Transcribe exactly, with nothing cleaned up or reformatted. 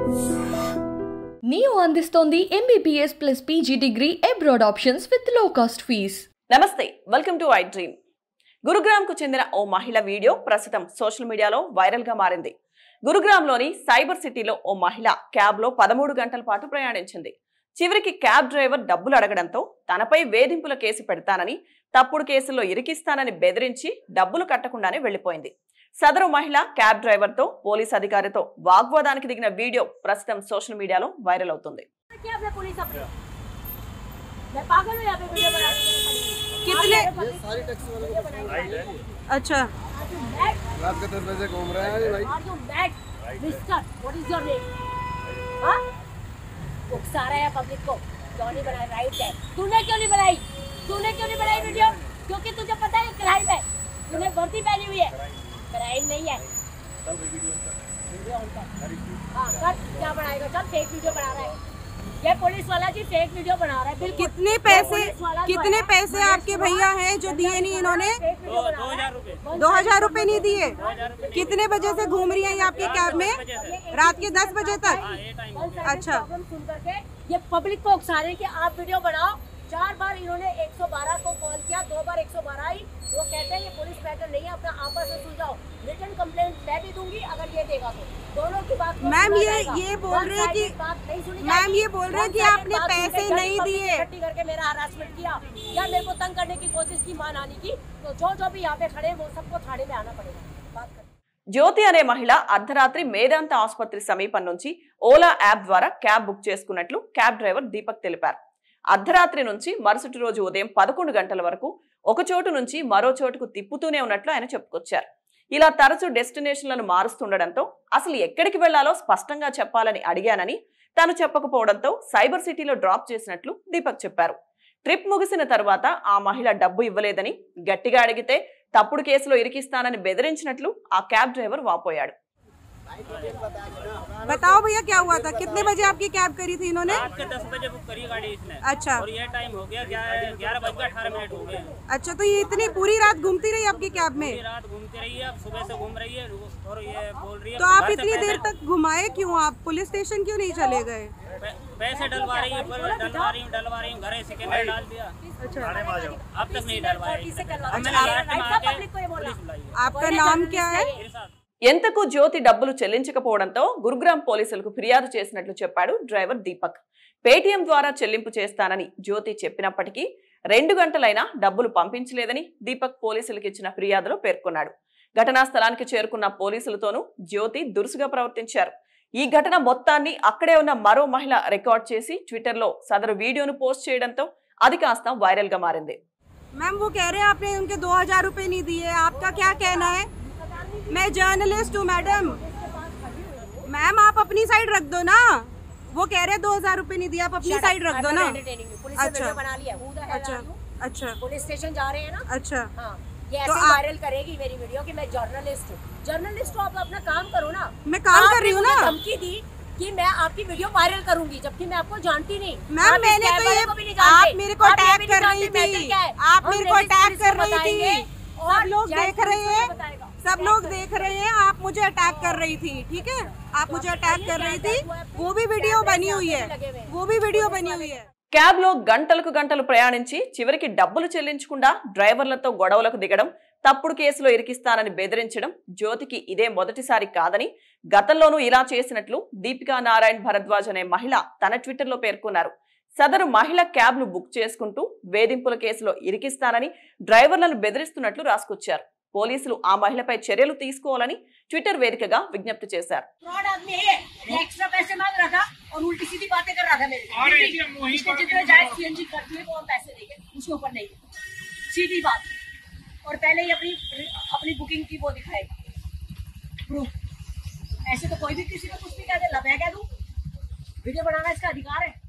Neo అందిస్తోంది MBBS plus PG degree abroad options with low cost fees. నమస్తే, welcome to I Dream. Gurugram కు చెందిన ఓ మహిళ వీడియో ప్రస్తుతం సోషల్ మీడియాలో వైరల్ గా మారింది. గురుగ్రామ్ లోని సైబర్ సిటీలో ఓ మహిళ క్యాబ్ లో పదమూడు గంటల పాటు ప్రయాణించింది. చివరికి క్యాబ్ డ్రైవర్ డబ్బులు అడగడంతో తనపై వేధింపుల కేసు పెడతానని, తప్పుడు కేసుల్లో ఇరికిస్తానని బెదిరించి డబ్బులు కట్టకుండానే వెళ్లిపోయింది. సదరు మహిళ క్యాబ్ డ్రైవర్ తో పోలీస్ అధికారితో వాగ్వాదానికి దిగిన వీడియో ప్రస్తుతం సోషల్ మీడియాలో వైరల్ అవుతుంది. अच्छा रात के दस बजे घूम रहे हैं भाई। Mister what is your name? हां उकसा रहा है पब्लिक को, क्यों नहीं बनाई? राइट है, तूने क्यों नहीं बनाई? तूने क्यों नहीं बनाई वीडियो? क्योंकि तुझे पता है क्राइम है, तूने वर्दी पहनी हुई है, क्राइम नहीं है। हाँ कर, क्या बनाएगा? चल फेक वीडियो बना रहा है ये पुलिस वाला जी, फेक वीडियो बना रहा है। बिल्कुल कितने पैसे कितने पैसे आपके भैया हैं जो दिए नहीं इन्होंने? दो हजार रूपए नहीं दिए। कितने बजे से घूम रही है ये आपकी कैब में? रात के दस बजे तक। अच्छा, सुन करके ये पब्लिक को उकसा रहे कि आप वीडियो बनाओ। चार बार इन्होंने एक सौ बारह को कॉल किया, दो बार एक सौ बारह आई। वो कहते हैं ये पुलिस मैटर नहीं है, अपना आपस में सुलझाओ। रिटर्न कंप्लेंट मैं भी दूंगी अगर ये देगा तो। दोनों की बात मैम ये ये बोल रहे हैं कि मैम ये बोल रहे हैं कि आपने पैसे नहीं दिए। इकट्ठी करके मेरा हरासमेंट किया या मेरे को तंग करने की कोशिश की, मान आने की, तो जो जो भी यहाँ पे खड़े वो सबको थाने में आना पड़ेगा। बात कर జ్యోతి అనే మహిళ అర్ధరాత్రి మేదాంత ఆసుపత్రి సమీపం నుంచి ఓలా యాప్ ద్వారా క్యాబ్ బుక్ చేసుకున్నట్లు క్యాబ్ డ్రైవర్ దీపక్ తెలిపారు. అర్ధరాత్రి నుంచి మరుసటి రోజు ఉదయం పదకొండు గంటల వరకు ఒక చోటు నుంచి మరో చోటుకు తిప్పుతూనే ఉన్నట్లు ఆయన చెప్పుకొచ్చారు. ఇలా తరచూ డెస్టినేషన్లను మారుస్తుండడంతో అసలు ఎక్కడికి వెళ్లాలో స్పష్టంగా చెప్పాలని అడిగానని, తాను చెప్పకపోవడంతో సైబర్ సిటీలో డ్రాప్ చేసినట్లు దీపక్ చెప్పారు. ట్రిప్ ముగిసిన తర్వాత ఆ మహిళ డబ్బు ఇవ్వలేదని, గట్టిగా అడిగితే తప్పుడు కేసులో ఇరికిస్తానని బెదిరించినట్లు ఆ క్యాబ్ డ్రైవర్ వాపోయాడు. बताओ भैया क्या हुआ था? कितने बजे आपकी कैब करी थी इन्होंने? रात के दस बजे बुक करी गाड़ी इसने। अच्छा, और ये टाइम हो गया ग्यारह बज के अठारह मिनट हो गए। अच्छा तो ये इतनी पूरी रात घूमती रही आपकी कैब में? पूरी रात घूमती रही है, अब सुबह से घूम रही है और ये बोल रही है तो आप इतनी देर तक घुमाए क्यों? आप पुलिस स्टेशन क्यों नहीं चले गए? पैसे डलवा रही है, डलवा रही हूँ डलवा रही हूँ घर से कैमरा डाल दिया। अच्छा, अब तक नहीं डलवाए। आपका नाम क्या है? ఎంతకు జ్యోతి డబ్బులు చెల్లించకపోవడంతో గురుగ్రామ్ పోలీసులకు ఫిర్యాదు చేసినట్లు చెప్పాడు డ్రైవర్ దీపక్. పేటీఎం ద్వారా చెల్లింపు చేస్తానని జ్యోతి చెప్పినప్పటికీ రెండు గంటలైనా డబ్బులు పంపించలేదని దీపక్ పోలీసులకు ఇచ్చిన ఫిర్యాదులో పేర్కొన్నాడు. ఘటనా స్థలానికి చేరుకున్న పోలీసులతోనూ జ్యోతి దురుసుగా ప్రవర్తించారు. ఈ ఘటన మొత్తాన్ని అక్కడే ఉన్న మరో మహిళ రికార్డ్ చేసి ట్విట్టర్ లో సదరు వీడియోను పోస్ట్ చేయడంతో అది కాస్త వైరల్ గా మారింది. मैम वो कह रहे हैं आपने उनके दो हजार रूपए नहीं दिए, आपका क्या कहना है? मैं जर्नलिस्ट हूँ मैडम। मैम आप अपनी साइड रख दो ना, वो कह रहे दो हजार रूपए नहीं दिए, आप अपनी साइड रख दो ना। अच्छा बना लिया, अच्छा अच्छा पुलिस स्टेशन जा रहे हैं ना। अच्छा हाँ, ये तो ऐसे वायरल करेगी मेरी वीडियो कि मैं जर्नलिस्ट हूँ। जर्नलिस्ट हो, आप अपना काम करो ना। मैं काम कर रही हूँ ना। धमकी दी कि मैं आपकी वीडियो वायरल करूंगी, जबकि मैं आपको जानती नहीं। मैम मैंने तो ये आप मेरे को टैग कर रही थी, आप मेरे को टैग कर रही थी, सब लोग देख रहे हैं, सब लोग देख रहे हैं, आप मुझे अटैक कर रही थी, ठीक है? आप मुझे अटैक कर रही थी, वो भी वीडियो बनी हुई है, वो भी वीडियो बनी हुई है। క్యాబ్ లో గంటలకు గంటలు ప్రయాణించి చివరికి డబ్బులు చెల్లించకుండా డ్రైవర్లతో గొడవలకు దిగడం, తప్పుడు కేసులో ఇరికిస్తానని బెదిరించడం జ్యోతికి ఇదే మొదటిసారి కాదని, గతంలోనూ ఇలా చేసినట్లు దీపికా నారాయణ్ భరద్వాజ్ అనే మహిళ తన ట్విట్టర్ లో పేర్కొన్నారు. సదరు మహిళ క్యాబ్ ను బుక్ చేసుకుంటూ వేధింపుల కేసులో ఇరికిస్తానని, డ్రైవర్లను బెదిరిస్తున్నట్లు రాసుకొచ్చారు. పోలీసులు ఆ మహిళపై చర్యలు తీసుకోవాలని ట్విట్టర్ వేదికగా విజ్ఞప్తి చేశారు. और पहले ही अपनी अपनी बुकिंग की वो दिखाएगा प्रूफ। ऐसे तो कोई भी किसी को कुछ भी कह दे, मैं कह दूं वीडियो बनाना इसका अधिकार है।